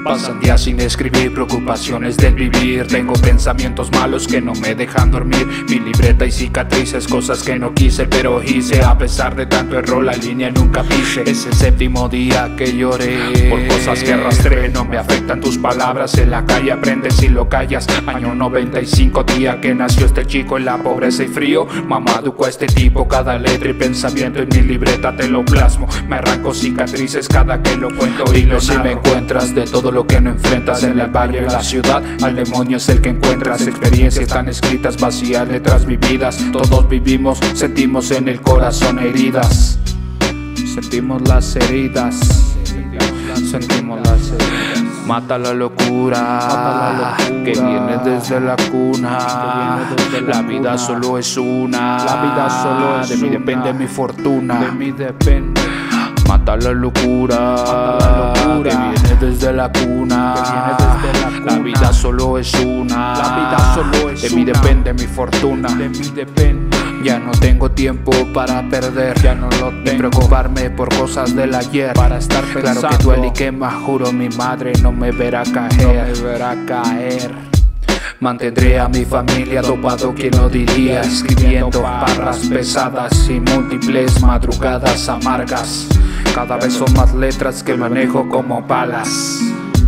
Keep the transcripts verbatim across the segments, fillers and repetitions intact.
Pasan días sin escribir, preocupaciones del vivir. Tengo pensamientos malos que no me dejan dormir. Mi libreta y cicatrices, cosas que no quise pero hice. A pesar de tanto error la línea nunca pise. Es el séptimo día que lloré por cosas que arrastré. No me afectan tus palabras, en la calle aprendes si lo callas. Año noventa y cinco, día que nació este chico en la pobreza y frío. Mamá educó a este tipo, cada letra y pensamiento en mi libreta te lo plasmo. Me arranco cicatrices cada que lo cuento y lo si me encuentras de todo lo que no enfrentas en el barrio y la ciudad. Al demonio es el que encuentras, experiencias tan escritas, vacías letras vividas. Todos vivimos, sentimos en el corazón heridas. Sentimos las heridas, sentimos las heridas. Mata la locura, Mata la locura que viene desde la cuna. Desde la, la vida cuna. Solo es una. La vida solo es de una. De mí depende mi fortuna. De mí depende. Mata la locura, Mata la locura que viene desde la cuna. Desde la, cuna. La vida solo es una. La vida solo es de una. Mí depende mi fortuna. De mí depende. Ya no tengo tiempo para perder, ya no lo tengo. Ni preocuparme por cosas del ayer. Para estar pensando. Claro que duele y quema, juro mi madre no me verá caer. No me verá caer. Mantendré a mi familia dopado, quien lo diría. Escribiendo barras pesadas y múltiples madrugadas amargas. Cada vez son más letras que manejo como balas.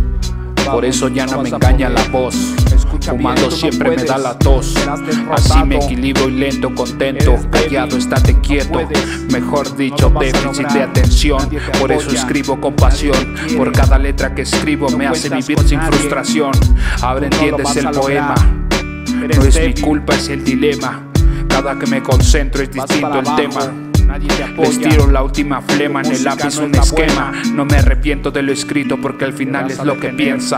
Por eso ya no me engaña la voz. Fumando siempre me da la tos. Así me equilibro y lento, contento. Callado, estate quieto. Mejor dicho, déficit de atención. Por eso escribo con pasión. Por cada letra que escribo me hace vivir sin frustración. Ahora entiendes el poema. No es mi culpa, es el dilema. Cada que me concentro es distinto el tema. Les tiro la última flema, en el lápiz un esquema. No me arrepiento de lo escrito porque al final es lo que piensa.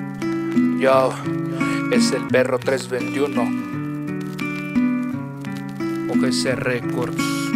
Yo, es el perro trescientos veintiuno O G C Records.